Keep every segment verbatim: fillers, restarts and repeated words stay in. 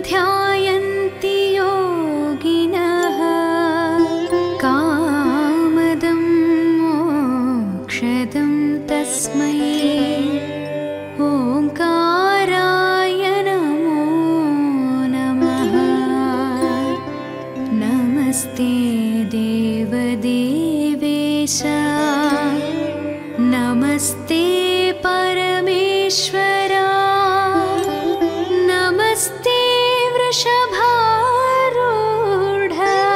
ध्यायन्ति योगिनः कामदं मोक्षदं तस्मै ओंकाराय नमो नमः। नमस्ते देवदेवेश नमस्ते परमेश्वरा नमस्ते वृषभारूढ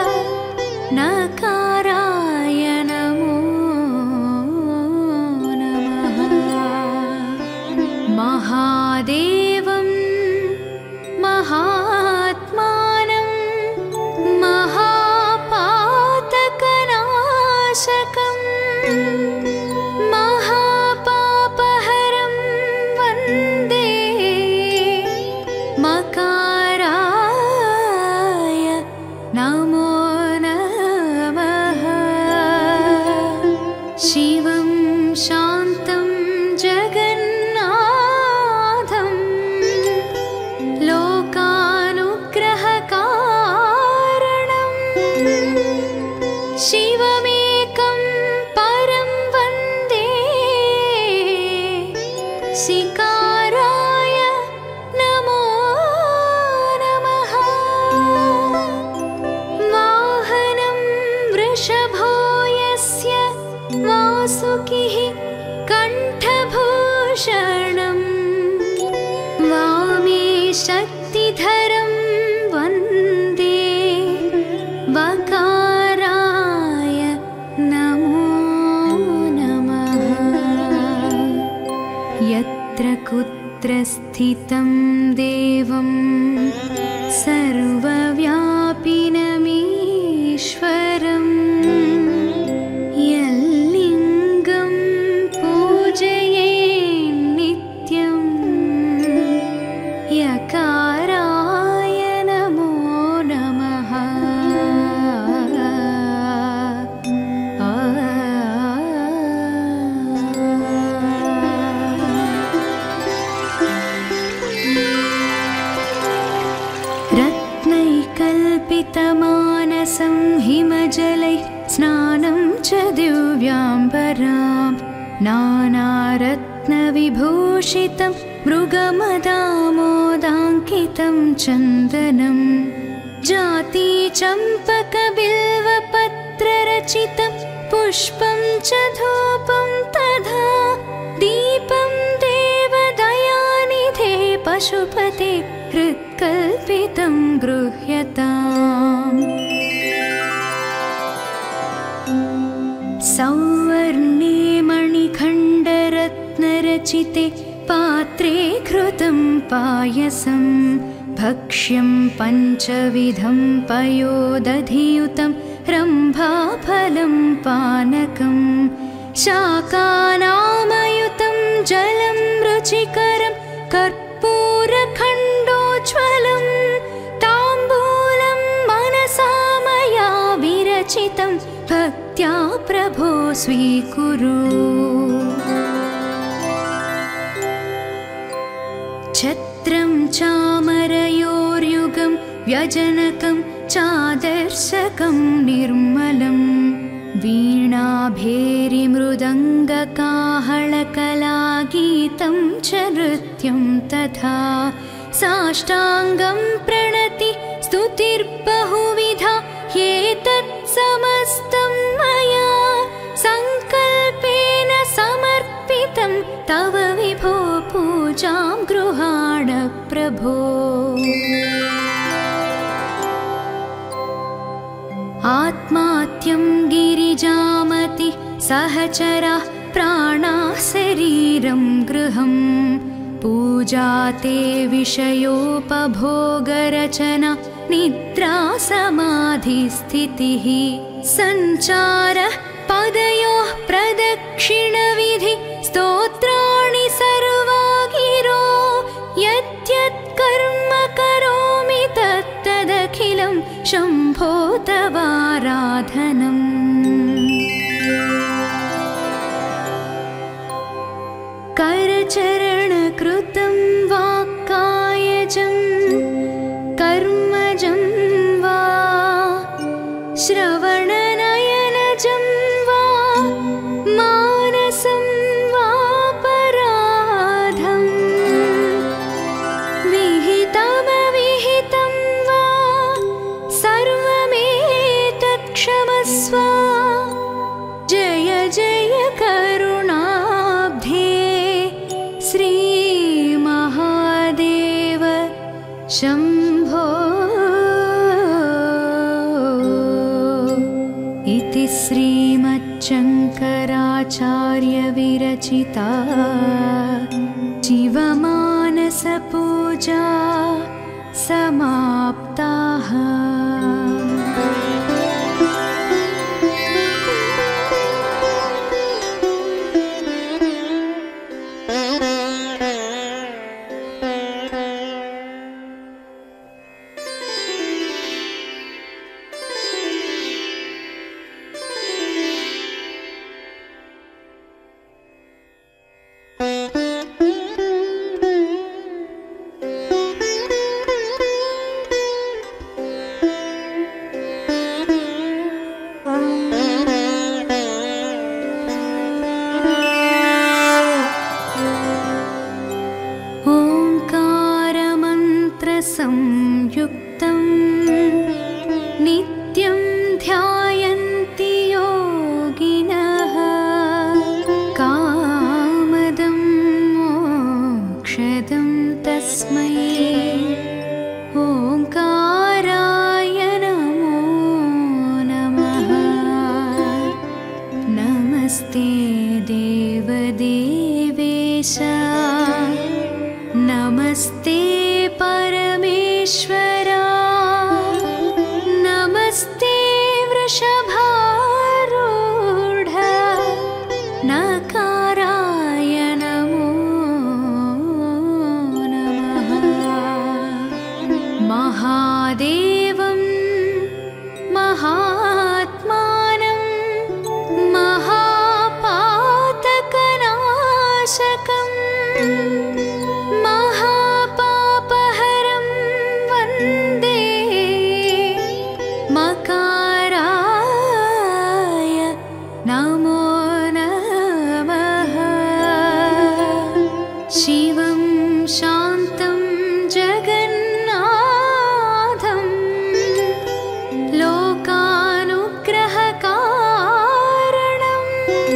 नकाराय नमो नमः। महादेवं महात्मानं महापातकनाशकं महापापहरं वन्दे मकाराय नमो नमः। शिवं शान्तं जगन्नाथं लोकानुग्रहकारणं शिवमेकं परं वन्दे शिकाराय नमो नमः। वाहनं वृषभो यस्य वासुकिः कण्ठभूषणं वामे शक्तिधरं वन्दे वकाराय नमो नमः। यत्र कुत्र स्थितं देवं सर्वव्यापिनमीश्वरं यल्लिङ्गं पूजये नित्यं यकाराय नमो नमः। रत्नैकल्पितमानसं हिमजलैः स्नानं च दिव्याम्बरां नानारत्नविभूषितं मृगमदामोदाङ्कितं चन्दनं जातिचम्पकबिल्वपत्ररचितं पुष्पं च धूपं तथा दीपं देवदयानिधे पशुपते हृत्कल्पितं गृह्यताम्। सौवर्णे मणिखण्डरत्नरचिते पात्रे घृतं पायसं भक्ष्यं पञ्चविधं पयोदधियुतं रम्भाफलं पानकं शाकानामयुतं जलं रुचिकरं कर्पूरखण्डोज्ज्वलं ताम्बूलं मनसा मया विरचितं भक्त्या प्रभो स्वीकुरु। छत्रं चामरयोर्युगं व्यजनकं चादर्शकं निर्मलं वीणाभेरिमृदङ्गकाहळकलागीतं च नृत्यं तथा साष्टाङ्गं प्रणति स्तुतिर्बहुविधा ह्येतत् समस्तं मया सङ्कल्पेन समर्पितं तव विभो पूजां गृहाण प्रभो। आत्मात्यं गिरिजामति सहचरा प्राणाः शरीरं गृहं पूजा ते विषयोपभोगरचना निद्रा समाधिस्थितिः सञ्चारः पदयोः प्रदक्षिणविधि स्तोत्राणि सर्वा गिरो यद्यत् कर्म करोमि तत्तदखिलं शम्भो तवाराधनम्। करचरणकृतं वाक्कायजं शम्भो इति श्रीमच्छङ्कराचार्यविरचिता शिवमानसपूजा समाप्ताः। संयुक्तं नित्यं ध्यायन्ति योगिनः कामदं मोक्षदं तस्मै ओंकाराय नमो नमः। नमस्ते देवदेवेश नमस्ते परमेश्वरा नमस्ते वृषभारूढ नकाराय नमो नमः। महादेवं महात्मानं महापातकनाशकम् मकाराय नमो नमः। शिवं शान्तं जगन्नाथं लोकानुग्रहकारणं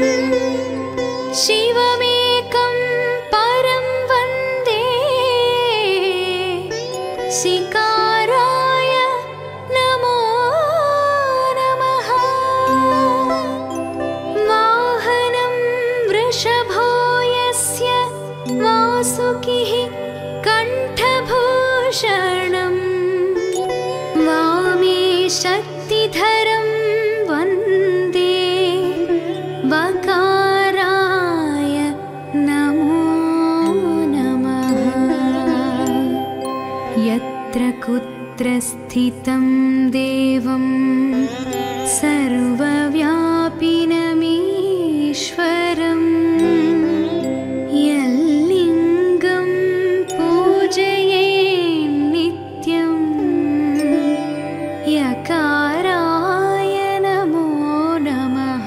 शिवमेकं परं वन्दे शिकाराय नमो वृषभो यस्य वासुकिः कण्ठभूषणं वामे शक्तिधरं वन्दे वकाराय नमो नमः। यत्र कुत्र स्थितं देवं सर्वव्यापिनमीश्वरम् यल्लिङ्गं पूजये नित्यं यकाराय नमो नमः।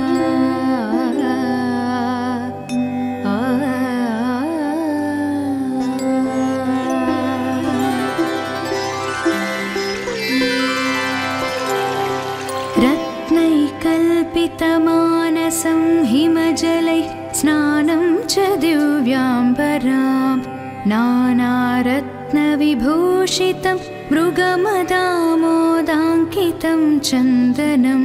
रत्नैकल्पितमानसं हिमजलैः स्नानं च दिव्याम्बरां नानारत्नविभूषितं मृगमदामोदाङ्कितं चन्दनं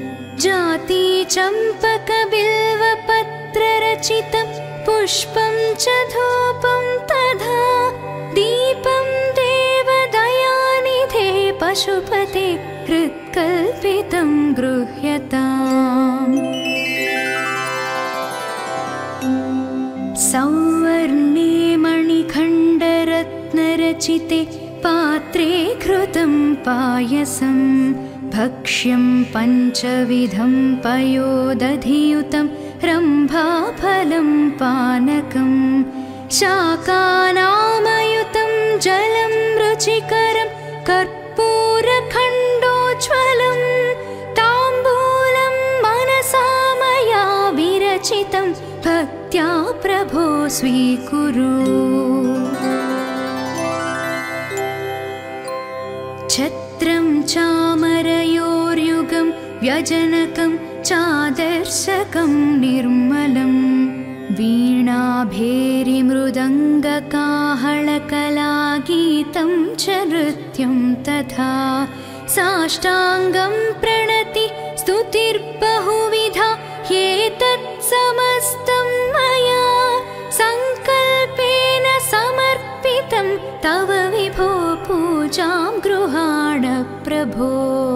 जातिचम्पकबिल्वपत्ररचितं पुष्पं च धूपं तथा दीपं देवदयानिधे पशुपते कृत्कल्पितं गृह्यताम्। सौवर्णे मणिखण्डरत्नरचिते पात्रे घृतं पायसं भक्ष्यं पञ्चविधं पयोदधियुतं रम्भाफलं पानकं शाकानामयुतं जलं रुचिकरं कर्पूरखण्डोज्ज्वलं ताम्बूलं मनसा मया विरचितं भक्त्या प्रभो स्वीकुरु। छत्रं चामरयोर्युगं व्यजनकं चादर्शकं निर्मलं वीणाभेरिमृदङ्गकाहळकलागीतं गीतं च नृत्यं तथा साष्टाङ्गं प्रणति स्तुतिर्बहुविधा ह्येतत् समस्तं मया सङ्कल्पेन समर्पितं तव विभो पूजां गृहाण प्रभो।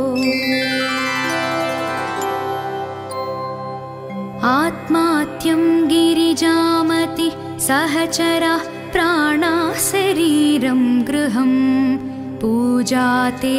आत्मात्यं गिरिजामति सहचरा प्राणाः शरीरं गृहं पूजा ते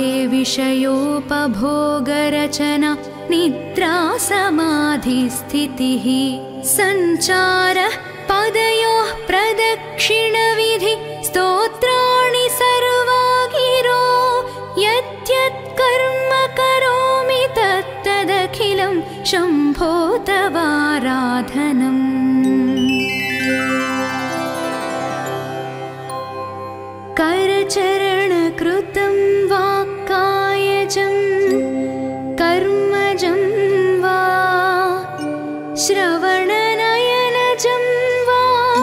विषयोपभोगरचना निद्रा समाधिस्थितिः सञ्चारः पदयोः प्रदक्षिणविधि स्तोत्राणि सर्वा गिरो यद्यत् कर्म करोमि तत्तदखिलं शम्भो तवाराधनम्। करचरणकृतं वा कायजं कर्मजं वा श्रवणनयनजं वा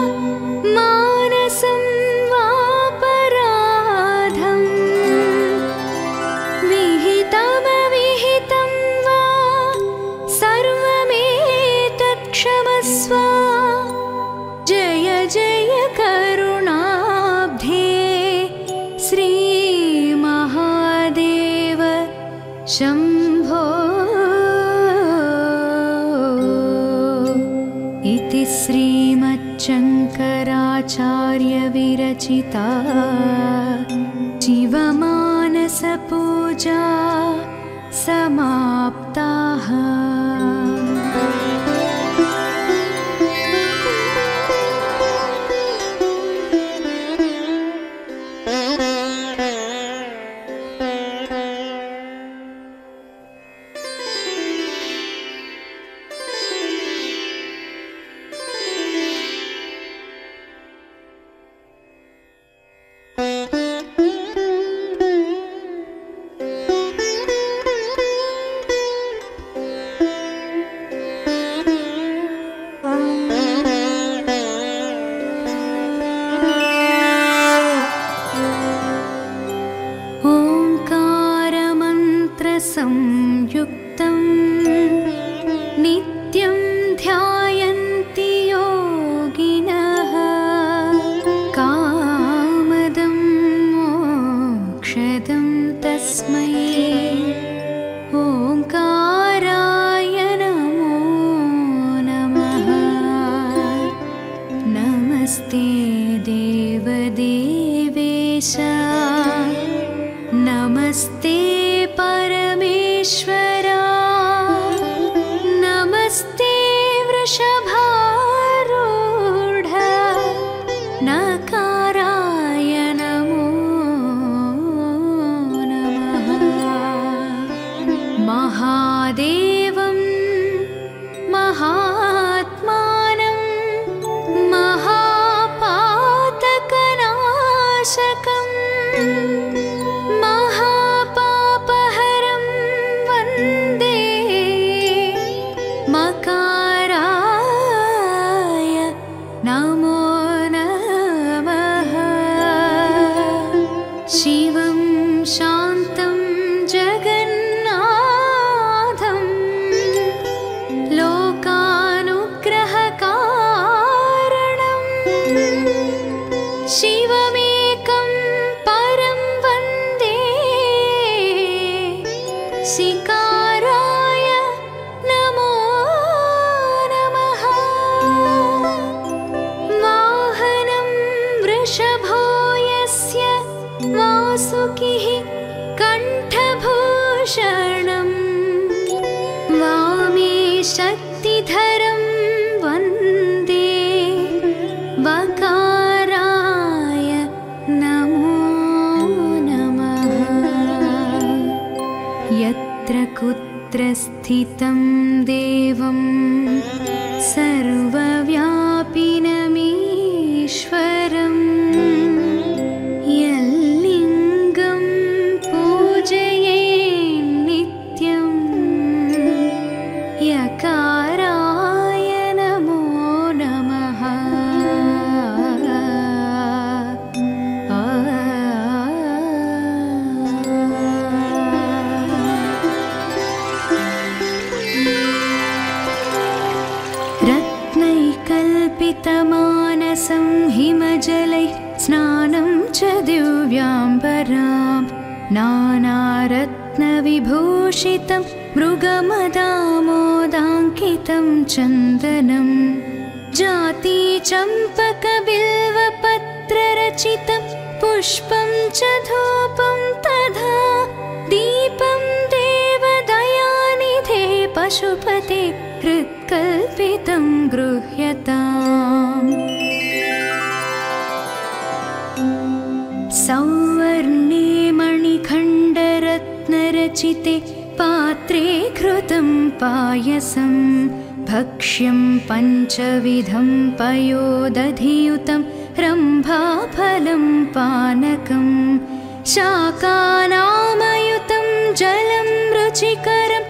मानसं वा पराधं विहितमविहितं वा सर्वमेतत् क्षमस्व। जय जय करुणाब्धे श्रीमहादेव शम्भो इति श्रीमच्छङ्कराचार्यविरचिता शिवमानसपूजा समाप्ताः। संयुक्तं नित्यं ध्यायन्ति योगिनः कामदं मोक्षदं तस्मै ओंकाराय नमो नमः। नमस्ते देवदेवेश नमस्ते परमेश्वरा नमस्ते वृषभारूढ नकाराय नमो नमः। महादेवं महात्मानं महापातकनाशकम् मकाराय नमो नमः। शिवं शान्तं जगन्नाथं लोकानुग्रहकारणं शिवमेकं परं वन्दे शिकाराय नमो नमः। वाहनं वृषभो यस्य वासुकिः कण्ठभूषणं वामे शक्तिधरं वन्दे वकाराय नमो नमः। यत्र कुत्र स्थितं देवं सर्वव्यापिनमीश्वरं यल्लिङ्गं पूजयेन्नित्यं यकाराय नमो नमः। आ श्रृङ्गारां नानारत्नविभूषितं मृगमदामोदाङ्कितं चन्दनं जातिचम्पकबिल्वपत्ररचितं पुष्पं च धूपं तथा दीपं देवदयानिधे पशुपते हृत्कल्पितं गृह्यताम्। सौवर्णे मणिखण्डरत्नरचिते पात्रे घृतं पायसं भक्ष्यं पञ्चविधं पयोदधियुतं रम्भाफलं पानकं शाकानामयुतं जलं रुचिकरं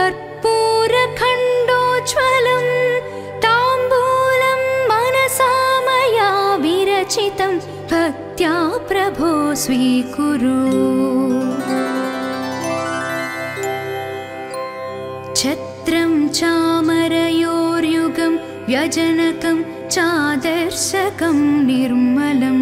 कर्पूरखण्डोज्ज्वलं ताम्बूलं मनसा मया विरचितं भक्त्या प्रभो स्वीकुरु। छत्रं चामरयोर्युगं व्यजनकं चादर्शकं निर्मलं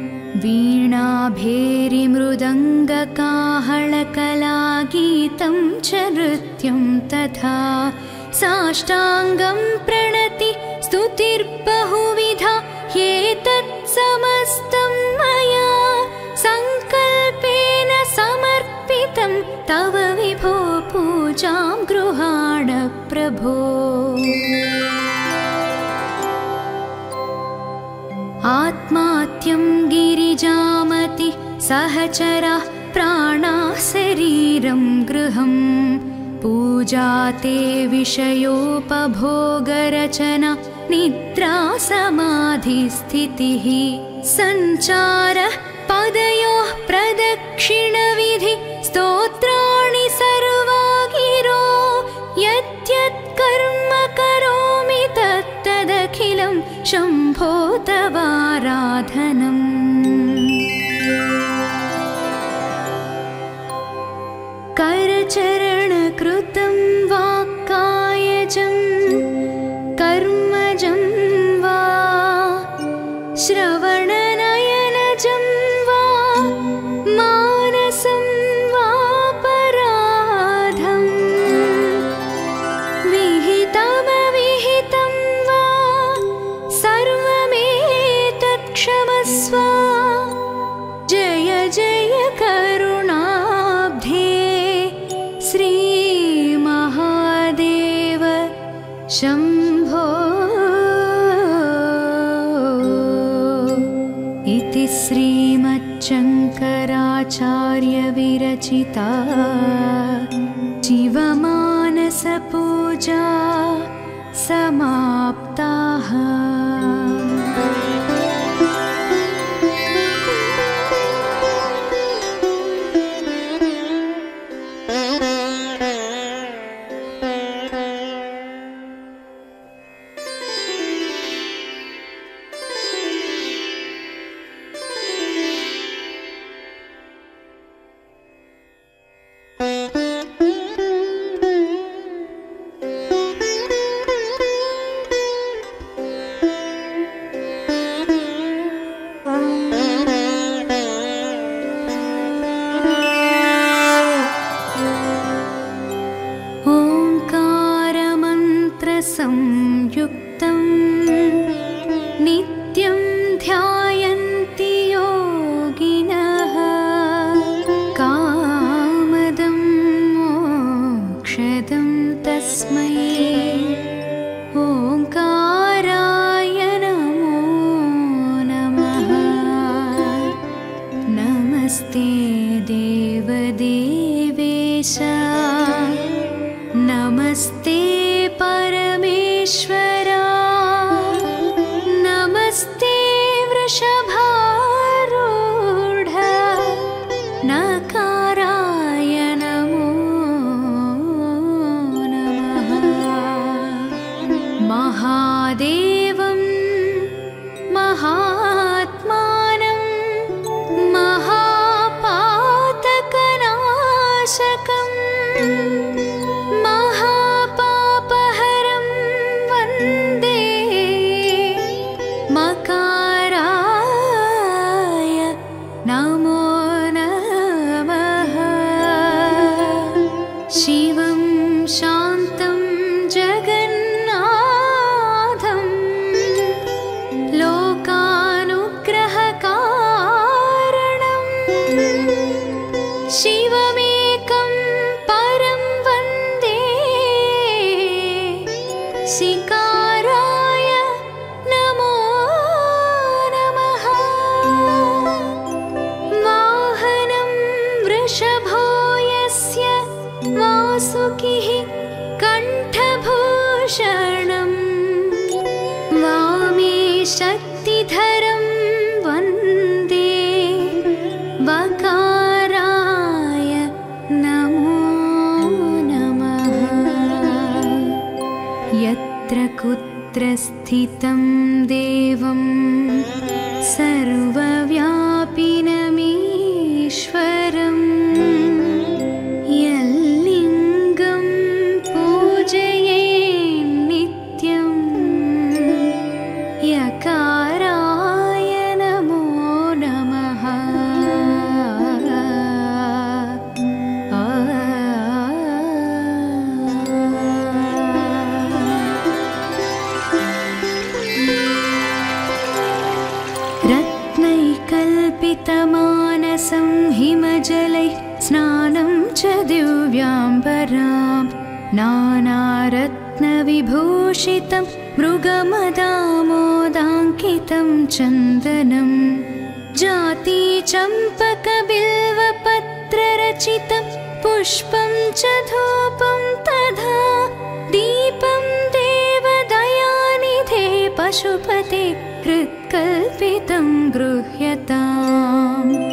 वीणाभेरिमृदङ्गकाहळकलागीतं च नृत्यं तथा साष्टाङ्गं प्रणति स्तुतिर्बहुविधा ह्येतत् समस्तं मया सङ्कल्पेन समर्पितं तव विभो पूजां गृहाण प्रभो। आत्मात्यं गिरिजामति सहचराः प्राणाः शरीरं गृहं पूजा ते विषयोपभोगरचना निद्रा समाधिस्थितिः सञ्चारः पदयोः प्रदक्षिणविधि स्तोत्राणि सर्वा गिरो यद्यत् कर्म करोमि तत्तदखिलं शम्भो तवाराधनम्। करचरणकृतं वा कायजं कर्मजं वा श्रवणनयनजं वा मानसं वा पराधं विहितमविहितं वा सर्वमेतत् क्षमस्व। जय जय करुणाब्धे श्रीमहादेव शम्भो इति श्रीमच्छङ्कराचार्यविरचिता शिवमानसपूजा समाप्ताः। संयुक्तं नित्यं ध्यायन्ति योगिनः कामदं मोक्षदं तस्मै ओंकाराय नमो नमः। नमस्ते देवदेवेश नमस्ते परमेश्वरा नमस्ते वृषभारूढ नकाराय नमो नमः। महादेवं महात्मानं महापातकनाशकम् मकाराय नमो नमः। शिवमेकं परं वन्दे सिकाराय नमो नमः। वाहनं वृषभो यस्य वासुकिः कण्ठभूषणम् वामे शक्तिधरं वन्दे वकाराय नमो नमः। यत्र कुत्र स्थितं देवं सर्वव्यापिनमीश्वरम् यल्लिङ्गं पूजये नित्यं यकाराय नमो नमः। रत्नैकल्पितमानसं हिमजलैः स्नानं च दिव्याम्बरां नानारत्नविभूषितं मृगमदामोदाङ्कितं चन्दनं जातिचम्पकबिल्वपत्ररचितं पुष्पं च धूपं तथा दीपं देवदयानिधे पशुपते हृत्कल्पितं गृह्यताम्।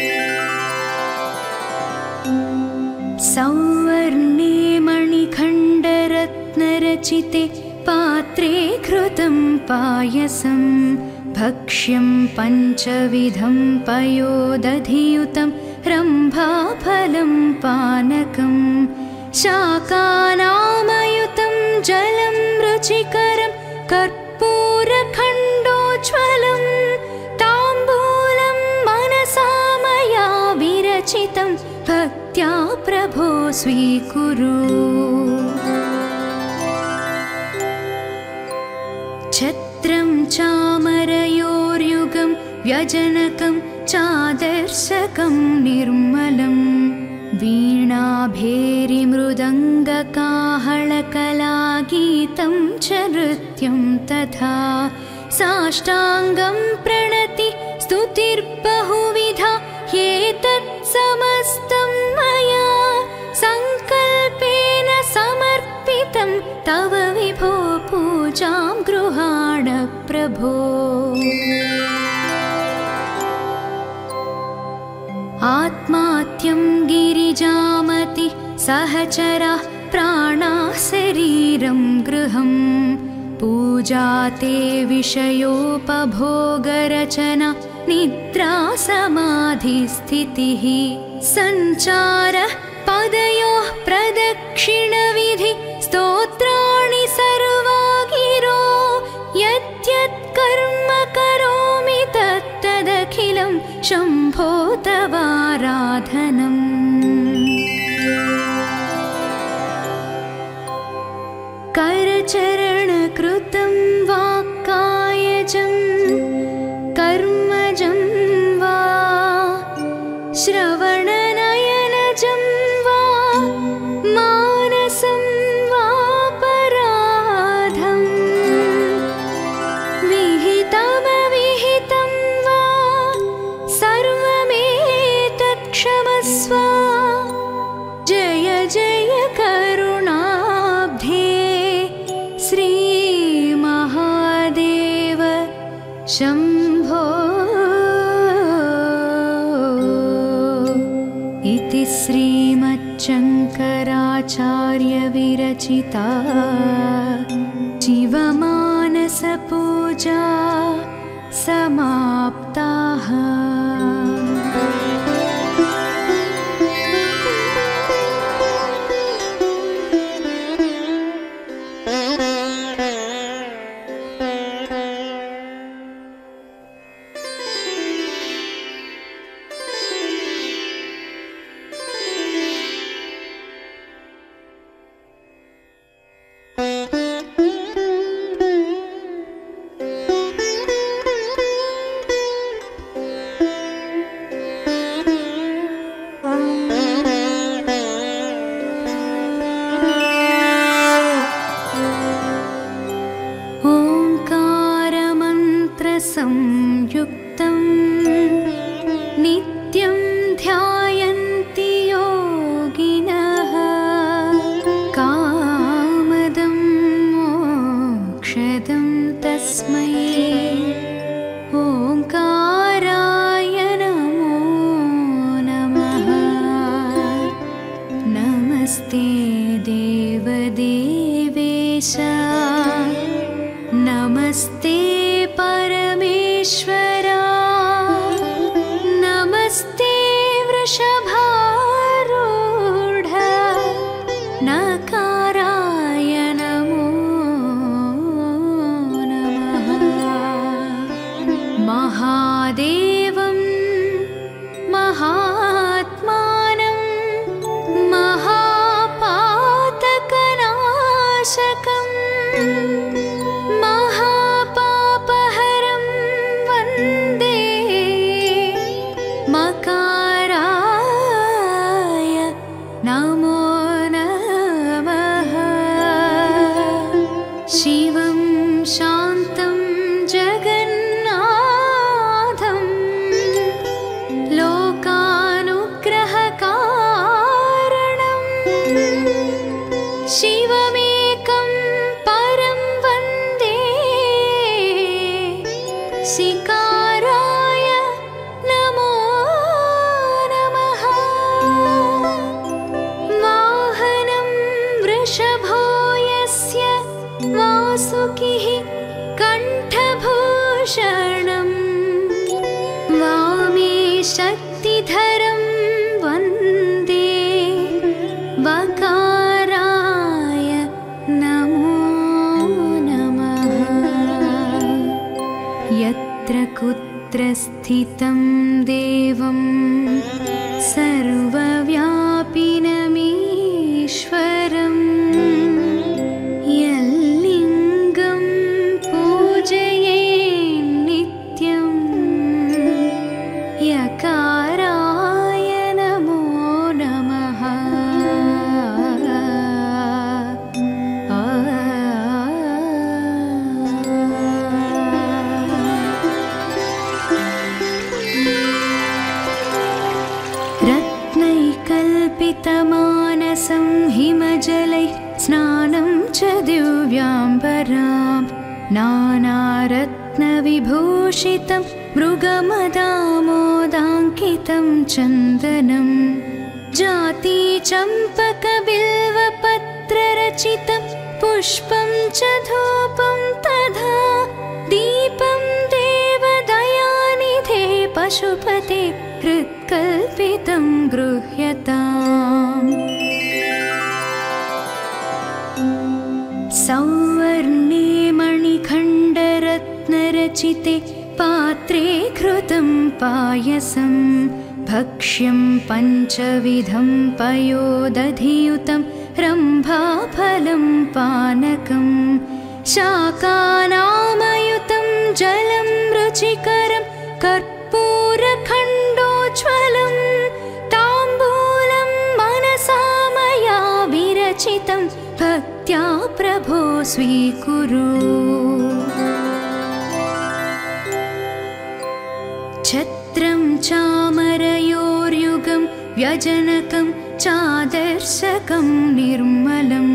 सौवर्णे मणिखण्डरत्नरचिते पात्रे घृतं पायसं भक्ष्यं पञ्चविधं पयोदधियुतं रम्भाफलं पानकं शाकानामयुतं जलं रुचिकरं कर्पूरखण्डोज्ज्वलं ताम्बूलं मनसा मया विरचितं भक्त्या प्रभो स्वीकुरु। छत्रं चामरयोर्युगं व्यजनकं चादर्शकं निर्मलं वीणाभेरिमृदङ्गकाहळकलागीतं च नृत्यं तथा साष्टाङ्गं प्रणति स्तुतिर्बहुविधा ह्येतत् समस्तं मया सङ्कल्पेन समर्पितं तव विभो पूजां गृहाण प्रभो। आत्मात्यं गिरिजामति सहचराः प्राणाः शरीरं गृहं पूजा ते विषयोपभोगरचना निद्रा समाधिस्थितिः सञ्चारः पदयोः प्रदक्षिणविधि स्तोत्राणि सर्वा गिरो यद्यत् कर्म करोमि तत्तदखिलं शम्भो तवाराधनम्। करचरणकृतं वा कायजं कर्मजं वा श्रवणनयनजं वा मानसं वा पराधं विहितमविहितं वा सर्वमेतत् क्षमस्व। जय जय करुणाब्धे श्रीमहादेव शम्भो इति श्रीमच्छङ्कराचार्यविरचिता शिवमानसपूजा समाप्ताः। नमस्ते देवदेवेश नमस्ते परमेश्वरा नमस्ते वृषभारूढ नकाराय नमो नमः महादेवं महात्मानं महापातकनाशकं महापापहरं वन्दे मकाराय नमो नमः शिवं शान्तं जगन्नाथं लोकानुग्रहकारणं शिवमेकं परं वन्दे शिकाराय नमो नमः वाहनं वृषभो यस्य वासुकिः कण्ठभूषणं वामे शक्तिधरं वन्दे वकाराय नमो नमः यत्र कुत्र स्थितं देवं सर्वव्यापिनमीश्वरम् यल्लिङ्गं पूजये नित्यं यकाराय नमो नमः आ रत्नैकल्पितमानसं हिमजलैः स्नानं च दिव्याम्बरां नानारत्नविभूषितं मृगमदामोदाङ्कितं चन्दनं जातिचम्पकबिल्वपत्ररचितं पुष्पं च धूपं तथा दीपं देवदयानिधे पशुपते हृत्कल्पितं गृह्यताम् सौवर्णे मणिखण्डरत्नरचिते पात्रे घृतं पायसं भक्ष्यं पञ्चविधं पयोदधियुतं रम्भाफलं पानकं शाकानामयुतं जलं रुचिकरं कर्पूरखण्डोज्ज्वलं ताम्बूलं मनसा मया विरचितं भक्त्या प्रभो स्वीकुरु छत्रं चामरयोर्युगं व्यजनकं चादर्शकं निर्मलं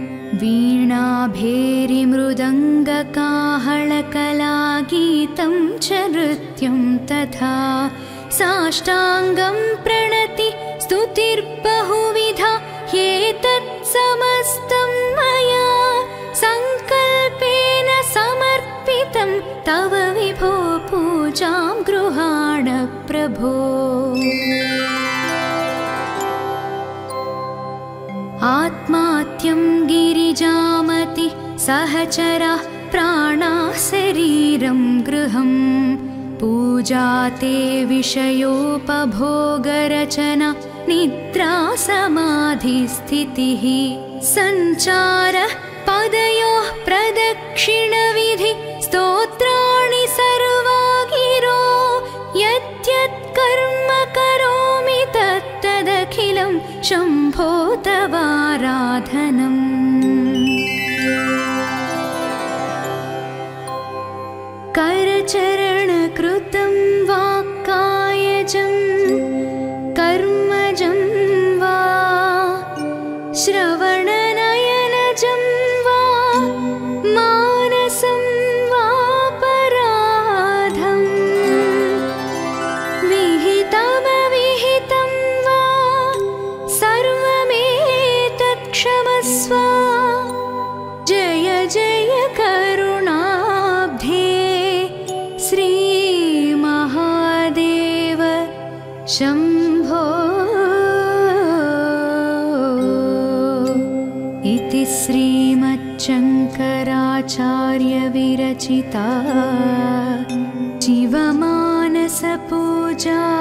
वीणाभेरिमृदङ्गकाहळकलागीतं च नृत्यं तथा साष्टाङ्गं प्रणति स्तुतिर्बहुविधा ह्येतत् समस्तं मया सङ्कल्पेन समर्पितं तव विभो पूजां गृहाण प्रभो आत्मात्यं गिरिजामति सहचराः प्राणाः शरीरं गृहं पूजा ते विषयोपभोगरचना निद्रा समाधिस्थितिः सञ्चारः पदयोः प्रदक्षिणविधि स्तोत्राणि सर्वा गिरो यद्यत् कर्म करोमि तत्तदखिलं शम्भो तवाराधनम् करचरणकृतं वाक्कायजं कर्मजं वा श्रवणनयनजं वा मानसं वा पराधं विहितमविहितं वा सर्वमेतत् क्षमस्व जय जय करुणाब्धे श्रीमहादेव शम्भो इति श्रीमच्छङ्कराचार्यविरचिता शिवमानसपूजा